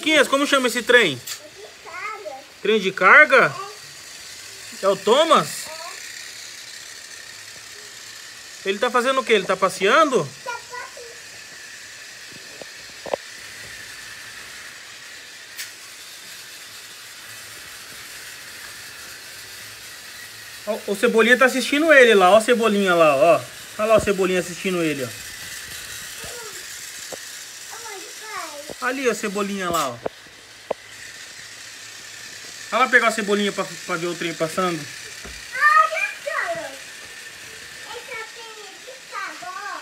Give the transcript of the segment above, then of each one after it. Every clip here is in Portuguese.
Luquinhas, como chama esse trem? De carga. Trem de carga? É o Thomas? Ele tá fazendo o quê? Ele tá passeando? Ó, o Cebolinha tá assistindo ele lá, ó o Cebolinha lá, ó. Olha lá o Cebolinha assistindo ele, ó. Ali, ó, a Cebolinha lá, ó. Vai lá pegar a Cebolinha pra ver o trem passando. Olha só. Essa pena de carga, ó.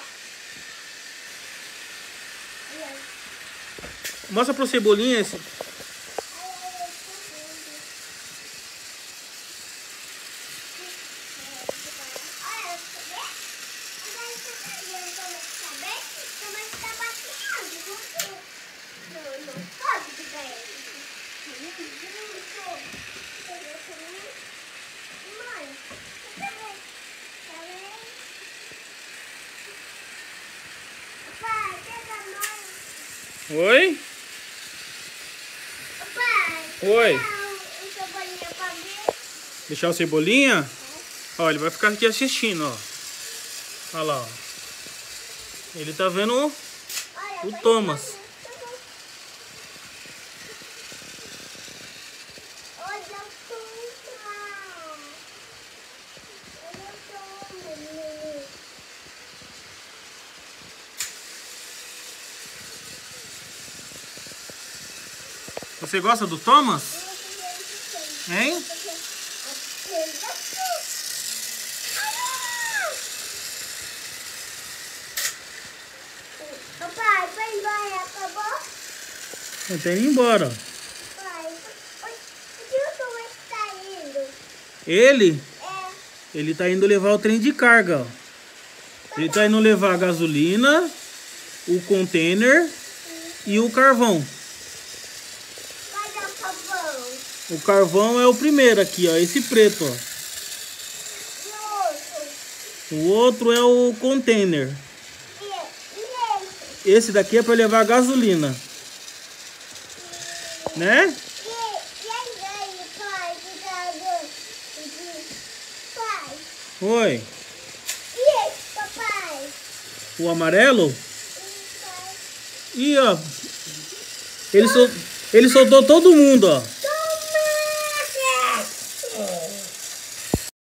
Mostra pro Cebolinha esse. Oi? Oi. Deixar o Cebolinha? Ó, ele vai ficar aqui assistindo, ó. Olha lá, ó. Ele tá vendo o Thomas. Você gosta do Thomas? Hein? Papai, vai embora, acabou? Ele tá indo embora. Pai, onde o Thomas tá indo? Ele? É. Ele tá indo levar o trem de carga, ó. Ele tá indo levar a gasolina, o container e o carvão. Vai dar carvão. O carvão é o primeiro aqui, ó. Esse preto, ó. E o outro? O outro é o container. E esse? Esse daqui é para levar a gasolina. Né? E aí, pai, pai. Oi. E esse, papai? O amarelo? Pai. Ih, ó. Ele soltou todo mundo, ó.